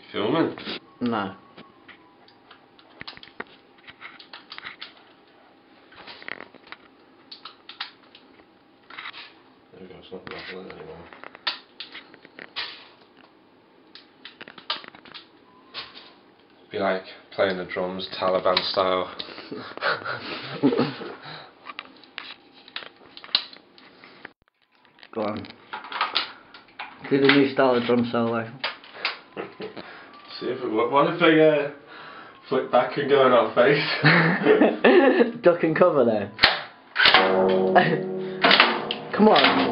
Filming? No. There we go, it's not rattling anymore. It'd be like playing the drums Taliban style. Go on. Do the new style of drum solo. See if it works. What if I flick back and go in our face? Duck and cover then. Come on.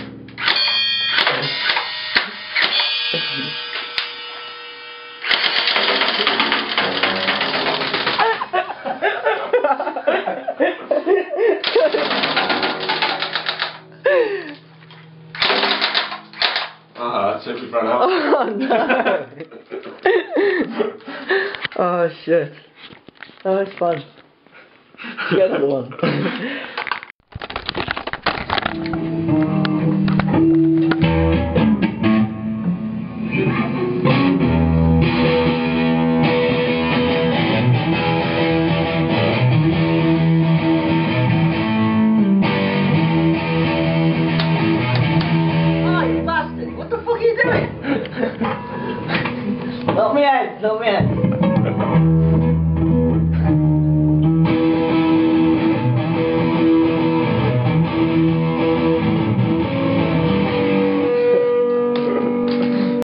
That's it, we've run out. Oh no! Oh shit. Oh, it's fun. Get another one. What the fuck are you doing? Let me out, let me out.